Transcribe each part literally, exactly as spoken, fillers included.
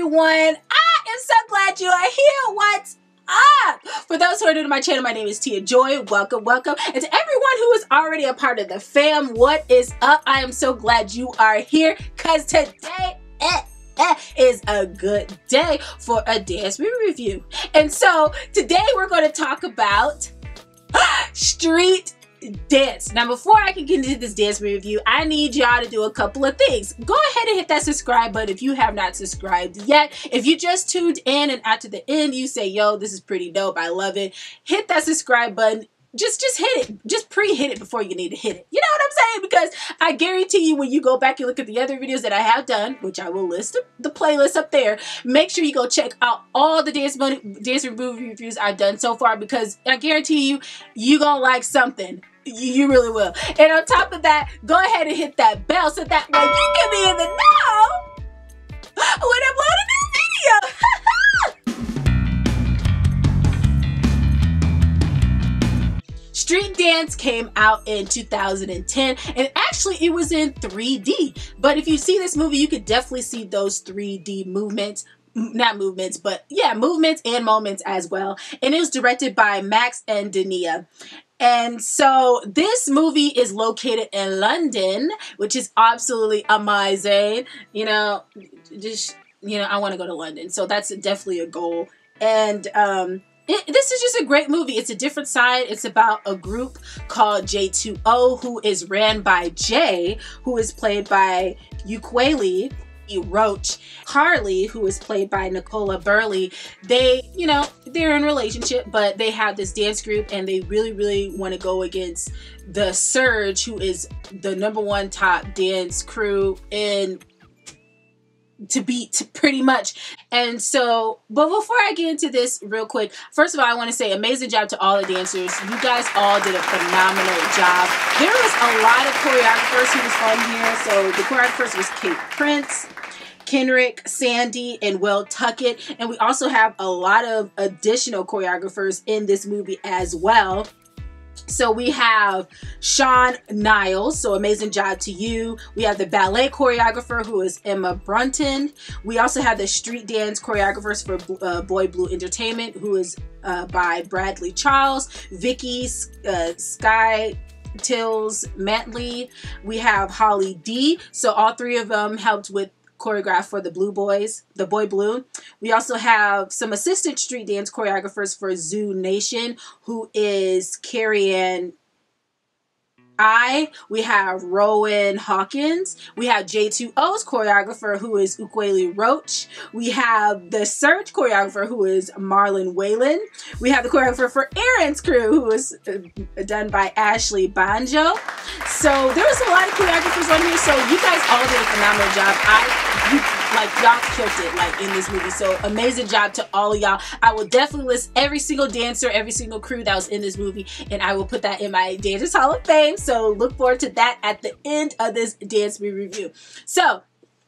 everyone. I am so glad you are here. What's up? For those who are new to my channel, my name is Tia Joy. Welcome, welcome. And to everyone who is already a part of the fam, what is up? I am so glad you are here because today eh, eh, is a good day for a dance movie review. And so today we're going to talk about street dance. Now, before I can get into this dance review, I need y'all to do a couple of things. Go ahead and hit that subscribe button if you have not subscribed yet. If you just tuned in and after the end you say, yo, this is pretty dope, I love it, hit that subscribe button. Just, just hit it. Just pre-hit it before you need to hit it. You know what I'm saying? Because I guarantee you when you go back and look at the other videos that I have done, which I will list the playlist up there, make sure you go check out all the dance, dance movie reviews I've done so far, because I guarantee you, you gonna like something. You, you really will. And on top of that, go ahead and hit that bell so that way you can be in the know when I upload a new video. Street Dance came out in two thousand ten, and actually it was in three D. But if you see this movie, you could definitely see those three D movements. Not movements, but yeah, movements and moments as well. And it was directed by Max and Dania. And so this movie is located in London, which is absolutely amazing. You know, just, you know, I want to go to London. So that's definitely a goal. And um, it, this is just a great movie. It's a different side. It's about a group called J two O, who is ran by Jay, who is played by Ukweli Roach. Carly, who is played by Nicola Burley, they, you know, they're in a relationship, but they have this dance group and they really, really want to go against the Surge, who is the number one top dance crew in to beat pretty much. And so, but before I get into this real quick, first of all, I want to say amazing job to all the dancers. You guys all did a phenomenal job. There was a lot of choreographers who was on here. So the choreographers was Kate Prince, Kenrick, Sandy, and Will Tuckett. And we also have a lot of additional choreographers in this movie as well. So we have Sean Niles, so amazing job to you. We have the ballet choreographer, who is Emma Brunton. We also have the street dance choreographers for uh, Boy Blue Entertainment, who is uh, by Bradley Charles, Vicky uh, Sky Tills Mantley. We have Holly D. So all three of them helped with choreograph for the Blue Boys, the Boy Blue. We also have some assistant street dance choreographers for Zoo Nation, who is Carrie Ann I. We have Rowan Hawkins. We have J two O's choreographer, who is Ukweli Roach. We have the Surge choreographer, who is Marlon Whalen. We have the choreographer for Aaron's crew, who is uh, done by Ashley Banjo. So there was a lot of choreographers on here. So you guys all did a phenomenal job. I, you, like y'all killed it, like in this movie. So amazing job to all of y'all. I will definitely list every single dancer, every single crew that was in this movie, and I will put that in my Dancers Hall of Fame. So look forward to that at the end of this dance movie review. So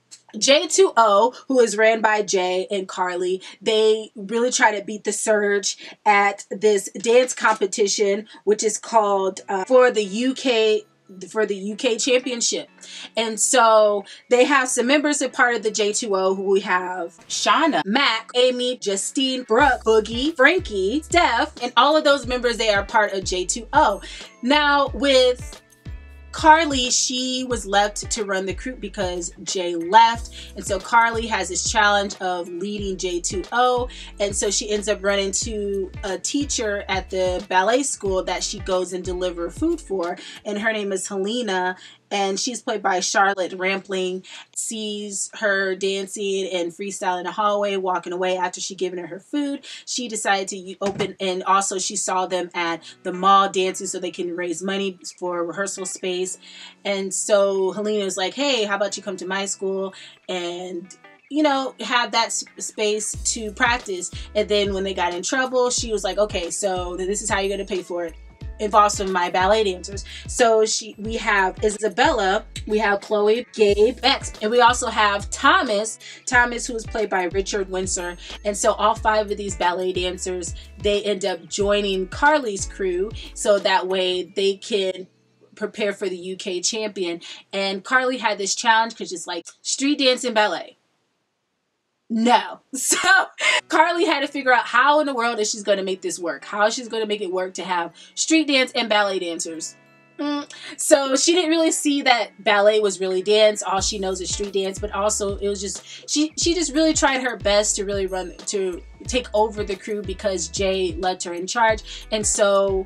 J two O, who is ran by Jay and Carly, they really try to beat the Surge at this dance competition, which is called uh, for the U K for the U K championship. And so they have some members that part of the J two O, who we have Shauna, Mac, Amy, Justine, Brooke, Boogie, Frankie, Steph, and all of those members, they are part of J two O. Now with Carly, she was left to run the crew because Jay left, and so Carly has this challenge of leading J two O, and so she ends up running to a teacher at the ballet school that she goes and deliver food for, and her name is Helena, and she's played by Charlotte Rampling. Sees her dancing and freestyling in the hallway, walking away after she given her her food. She decided to open, and also she saw them at the mall dancing so they can raise money for a rehearsal space. And so Helena was like, hey, how about you come to my school and, you know, have that space to practice. And then when they got in trouble, she was like, okay, so this is how you're going to pay for it. Involves some of my ballet dancers. So she, we have Isabella, we have Chloe, Gabe, Bex, and we also have Thomas, Thomas who is played by Richard Windsor. And so all five of these ballet dancers, they end up joining Carly's crew so that way they can prepare for the U K champion. And Carly had this challenge because it's like street dance and ballet. No. So Carly had to figure out how in the world is she's going to make this work. How she's going to make it work to have street dance and ballet dancers. Mm. So she didn't really see that ballet was really dance. All she knows is street dance, but also it was just, she, she just really tried her best to really run, to take over the crew because Jay left her in charge. And so,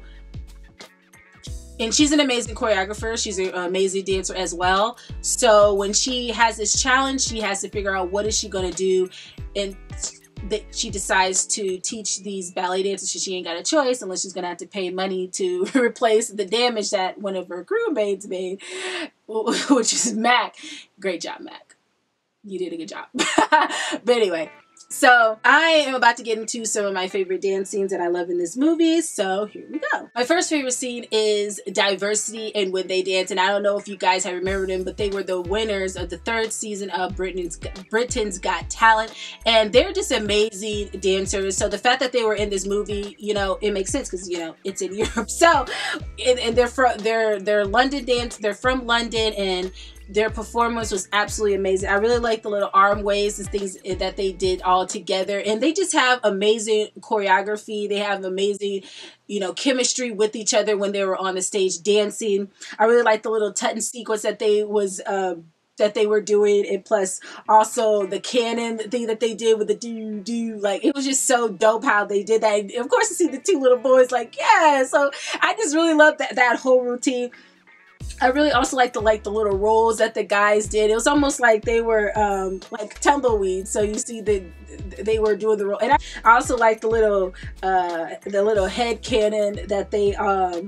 and she's an amazing choreographer. She's an amazing dancer as well. So when she has this challenge, she has to figure out what is she going to do. And that she decides to teach these ballet dancers. She ain't got a choice unless she's gonna have to pay money to replace the damage that one of her crewmates made, which is Mac. Great job, Mac. You did a good job. But anyway, so I am about to get into some of my favorite dance scenes that I love in this movie. So here we go. My first favorite scene is Diversity and When They Dance. And I don't know if you guys have remembered them, but they were the winners of the third season of Britain's, Britain's Got Talent. And they're just amazing dancers. So the fact that they were in this movie, you know, it makes sense because, you know, it's in Europe. So, and, and they're from, they're, they're London dance, they're from London, and their performance was absolutely amazing. I really like the little arm waves and things that they did all together. And they just have amazing choreography. They have amazing, you know, chemistry with each other when they were on the stage dancing. I really like the little tutton sequence that they was uh, that they were doing, and plus also the cannon thing that they did with the do do. Like, it was just so dope how they did that. And of course, to see the two little boys like, yeah. So I just really love that that whole routine. I really also like the like the little rolls that the guys did. It was almost like they were um, like tumbleweeds. So you see the they were doing the roll, and I also like the little uh, the little head cannon that they um,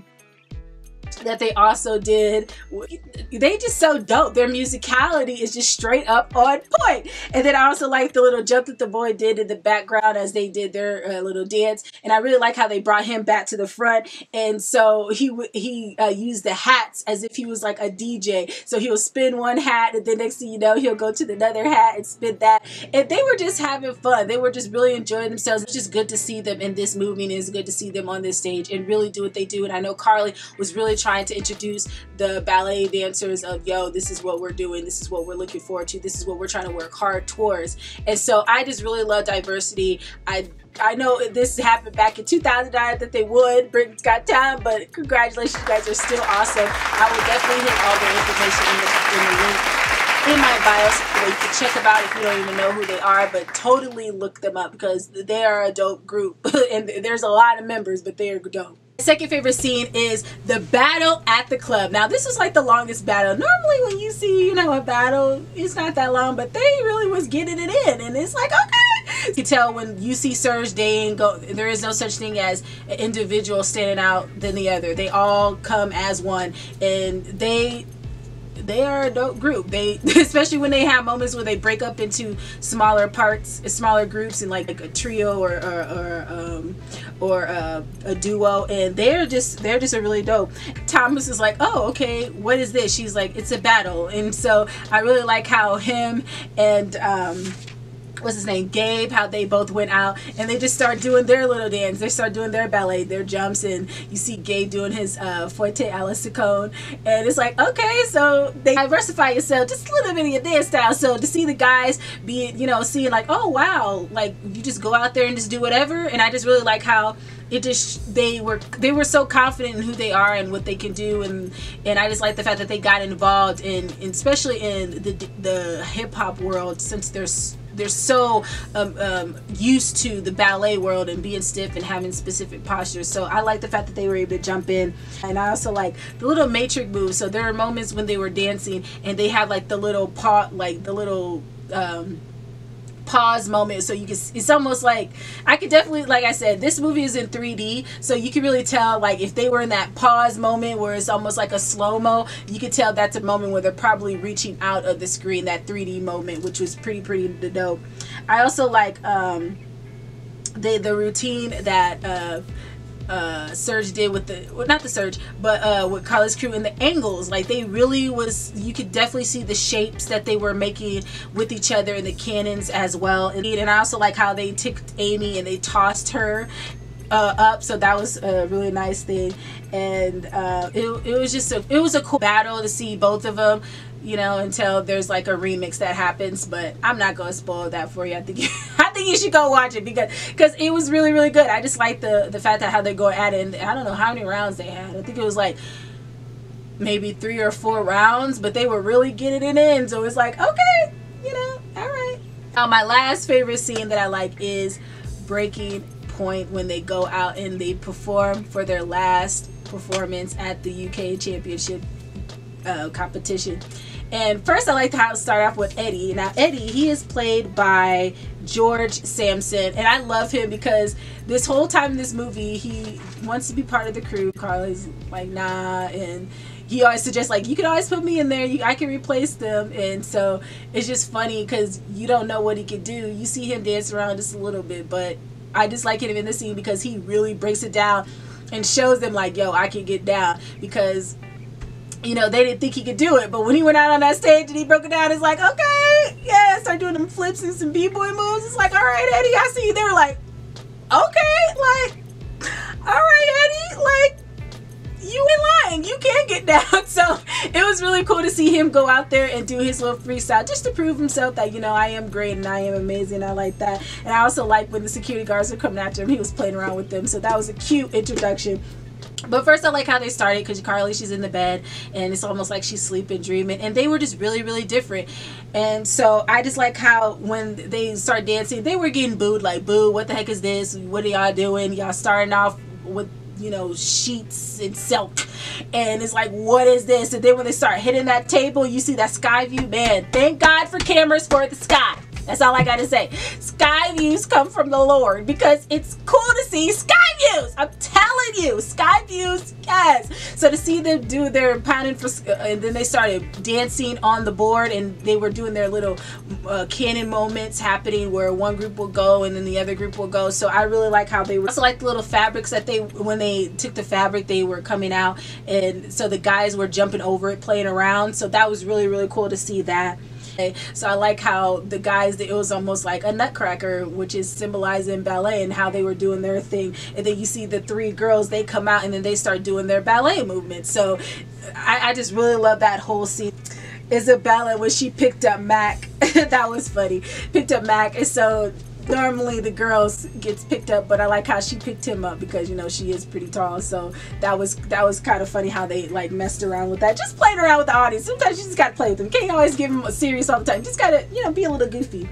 that they also did. They just so dope. Their musicality is just straight up on point. And then I also like the little jump that the boy did in the background as they did their uh, little dance. And I really like how they brought him back to the front. And so he he uh, used the hats as if he was like a D J. So he'll spin one hat, and then next thing you know, he'll go to the other hat and spin that. And they were just having fun. They were just really enjoying themselves. It's just good to see them in this movie, and it's good to see them on this stage and really do what they do. And I know Carly was really trying to introduce the ballet dancers of, yo, this is what we're doing, this is what we're looking forward to, this is what we're trying to work hard towards. And so I just really love Diversity. I I know this happened back in two thousand nine that they would, Britain's Got Talent, but congratulations, you guys are still awesome. I will definitely hit all the information in the, in the link in my bio so you can check them out if you don't even know who they are, but totally look them up because they are a dope group. And there's a lot of members, but they are dope. My second favorite scene is the battle at the club. Now, this was like the longest battle. Normally when you see, you know, a battle, it's not that long, but they really was getting it in, and it's like, okay. You can tell when you see Serge Dane go, there is no such thing as an individual standing out than the other. They all come as one, and they they are a dope group. They, especially when they have moments where they break up into smaller parts, smaller groups, and like, like a trio or or, or um or a, a duo, and they're just they're just a really dope. Thomas is like, oh, okay, what is this? She's like, it's a battle. And so I really like how him and um what's his name, Gabe, how they both went out and they just start doing their little dance. They start doing their ballet, their jumps, and you see Gabe doing his uh, Forte a la Sicone, and it's like, okay, so they diversify yourself just a little bit of your dance style. So to see the guys be, you know, seeing like, oh wow, like you just go out there and just do whatever. And I just really like how it just, they were they were so confident in who they are and what they can do, and and I just like the fact that they got involved in, in especially in the the hip hop world, since there's they're so um, um, used to the ballet world and being stiff and having specific postures. So I like the fact that they were able to jump in. And I also like the little matrix moves. So there are moments when they were dancing and they have like the little paw, like the little um, pause moment, so you can, it's almost like, I could definitely, like I said, this movie is in three D, so you can really tell, like if they were in that pause moment where it's almost like a slow-mo, you could tell that's a moment where they're probably reaching out of the screen, that three D moment, which was pretty pretty dope. I also like um the the routine that uh uh Serge did with the, well, not the Serge, but uh with Carly's crew, and the angles, like they really was, you could definitely see the shapes that they were making with each other and the cannons as well. And, and I also like how they took Amy and they tossed her uh up, so that was a really nice thing. And uh it, it was just a it was a cool battle to see both of them, you know, until there's like a remix that happens. But I'm not gonna spoil that for you. I think you, I think you should go watch it because because it was really really good. I just like the the fact that how they go at it. And I don't know how many rounds they had. I think it was like maybe three or four rounds, but they were really getting it in. So it's like, okay, you know, all right. Now my last favorite scene that I like is Breaking Point, when they go out and they perform for their last performance at the U K Championship uh, competition. And first I like how it start off with Eddie. Now Eddie, he is played by George Sampson, and I love him because this whole time in this movie he wants to be part of the crew. Carly's like, nah, and he always suggests like, you can always put me in there, you, I can replace them. And so it's just funny because you don't know what he could do. You see him dance around just a little bit, but I just like him in this scene because he really breaks it down and shows them like, yo, I can get down. Because, you know, they didn't think he could do it, but when he went out on that stage and he broke it down, it's like, okay, yeah, start doing them flips and some b-boy moves. It's like, all right, Eddie, I see you. They were like, okay, like, all right, Eddie, like, you ain't lying, you can get down. So it was really cool to see him go out there and do his little freestyle just to prove himself that, you know, I am great and I am amazing. I like that. And I also like when the security guards were coming after him, he was playing around with them. So that was a cute introduction. But first I like how they started because Carly, she's in the bed and it's almost like she's sleeping, dreaming, and they were just really really different. And so I just like how when they start dancing, they were getting booed, like, boo, what the heck is this, what are y'all doing, y'all starting off with, you know, sheets and silk, and it's like, what is this? And then when they start hitting that table, you see that sky view. Man, thank God for cameras for the sky. That's all I gotta say. Sky views come from the Lord because it's cool to see sky views. I'm telling you, sky views, yes. So to see them do their pounding for, uh, and then they started dancing on the board, and they were doing their little uh, canon moments happening where one group will go and then the other group will go. So I really like how they were. Also like the little fabrics that they, when they took the fabric, they were coming out, and so the guys were jumping over it, playing around. So that was really really cool to see that. So I like how the guys, it was almost like a nutcracker, which is symbolizing ballet, and how they were doing their thing. And then you see the three girls, they come out and then they start doing their ballet movements. So I, I just really love that whole scene. Isabella, when she picked up Mac, that was funny, picked up Mac. And so normally the girls gets picked up, but I like how she picked him up because, you know, she is pretty tall. So that was that was kind of funny how they like messed around with that, just playing around with the audience. Sometimes you just gotta play with them. Can't always give them a serious all the time. Just gotta, you know, be a little goofy.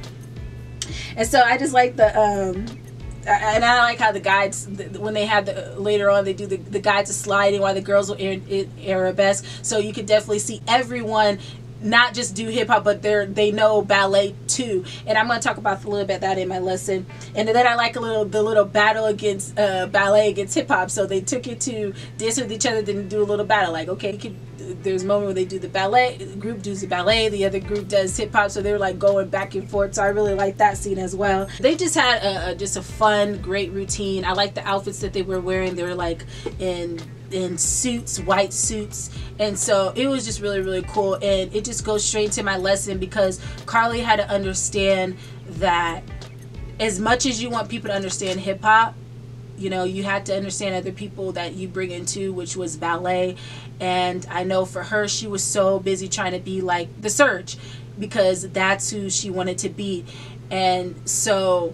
And so I just like the um and I like how the guides, when they have the later on, they do the, the guides of sliding while the girls will air, arabesque. So you can definitely see everyone not just do hip hop, but they're they know ballet too. And I'm going to talk about a little bit of that in my lesson. And then I like a little the little battle against uh, ballet against hip hop. So they took it to dance with each other, then do a little battle. Like, okay, you could, there's a moment where they do the ballet, the group does the ballet, the other group does hip hop. So they were like going back and forth. So I really like that scene as well. They just had a, a just a fun, great routine. I like the outfits that they were wearing. They were like in in suits, white suits, and so it was just really really cool. And it just goes straight to my lesson because Carly had to understand that as much as you want people to understand hip-hop, you know, you had to understand other people that you bring into, which was ballet. And I know for her, she was so busy trying to be like the Surge because that's who she wanted to be. And so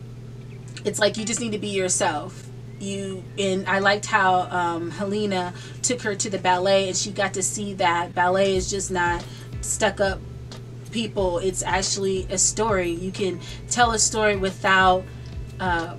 it's like you just need to be yourself. You and I liked how um, Helena took her to the ballet, and she got to see that ballet is just not stuck up people. It's actually a story. You can tell a story without uh,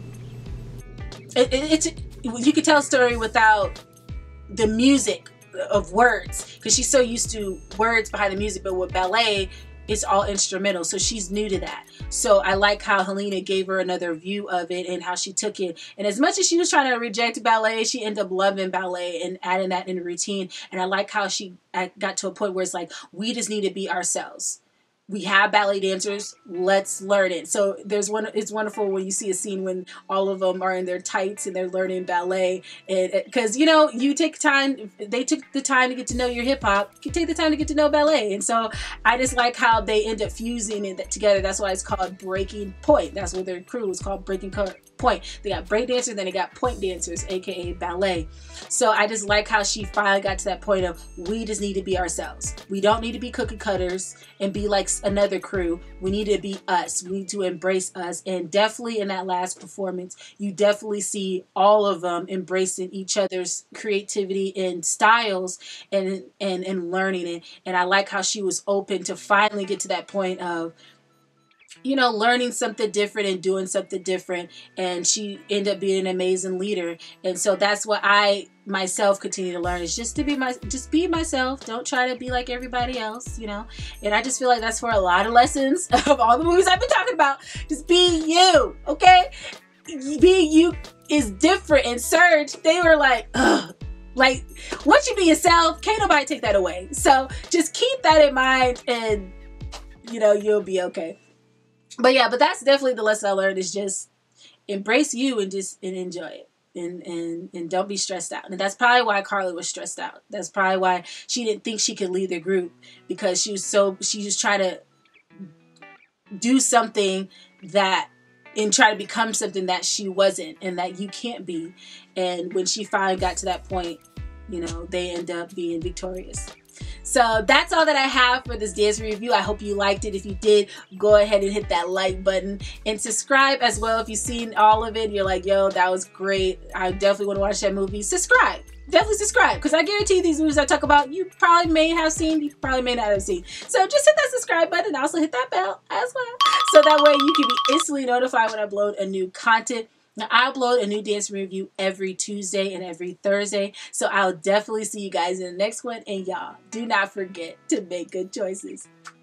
it, it, it's you can tell a story without the music of words, because she's so used to words behind the music. But with ballet, it's all instrumental, so she's new to that. So I like how Helena gave her another view of it and how she took it. And as much as she was trying to reject ballet, she ended up loving ballet and adding that in the routine. And I like how she got to a point where it's like, we just need to be ourselves. We have ballet dancers, let's learn it. So there's one, it's wonderful when you see a scene when all of them are in their tights and they're learning ballet. And because, you know, you take time, they took the time to get to know your hip hop, you take the time to get to know ballet. And so I just like how they end up fusing it together. That's why it's called Breaking Point. That's what their crew is called, Breaking Point. point. They got break dancers, then they got point dancers, aka ballet. So I just like how she finally got to that point of, we just need to be ourselves. We don't need to be cookie cutters and be like another crew. We need to be us. We need to embrace us. And definitely in that last performance, you definitely see all of them embracing each other's creativity and styles and and and learning it. And I like how she was open to finally get to that point of, you know, learning something different and doing something different. And she ended up being an amazing leader. And so that's what I myself continue to learn, is just to be my, just be myself. Don't try to be like everybody else, you know. And I just feel like that's for a lot of lessons of all the movies I've been talking about. Just be you, okay? Being you is different. And Surge, they were like, ugh. Like, once you be yourself, can't nobody take that away. So just keep that in mind, and, you know, you'll be okay. But yeah, but that's definitely the lesson I learned, is just embrace you and just and enjoy it. And, and, and don't be stressed out. And that's probably why Carly was stressed out. That's probably why she didn't think she could lead the group, because she was so, she was trying to do something that, and try to become something that she wasn't, and that you can't be. And when she finally got to that point, you know, they end up being victorious. So that's all that I have for this dance review. I hope you liked it. If you did, go ahead and hit that like button and subscribe as well. If you've seen all of it, you're like, yo, that was great. I definitely want to watch that movie. Subscribe. Definitely subscribe, because I guarantee these movies I talk about, you probably may have seen, you probably may not have seen. So just hit that subscribe button, and also hit that bell as well. So that way you can be instantly notified when I upload a new content. Now, I upload a new dance review every Tuesday and every Thursday. So I'll definitely see you guys in the next one. And y'all, do not forget to make good choices.